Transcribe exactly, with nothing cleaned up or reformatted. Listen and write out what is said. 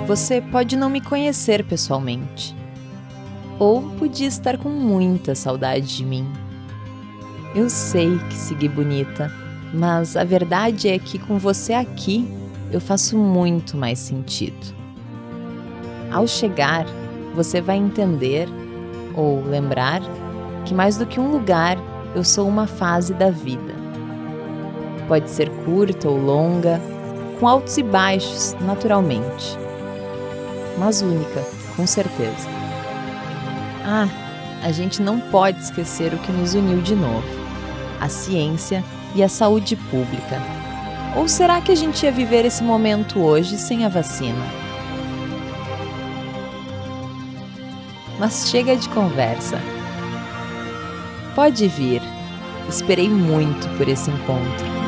Você pode não me conhecer pessoalmente, ou podia estar com muita saudade de mim. Eu sei que segui bonita, mas a verdade é que com você aqui, eu faço muito mais sentido. Ao chegar, você vai entender, ou lembrar, que mais do que um lugar, eu sou uma fase da vida. Pode ser curta ou longa, com altos e baixos, naturalmente. Mas única, com certeza. Ah, a gente não pode esquecer o que nos uniu de novo: a ciência e a saúde pública. Ou será que a gente ia viver esse momento hoje sem a vacina? Mas chega de conversa. Pode vir. Esperei muito por esse encontro.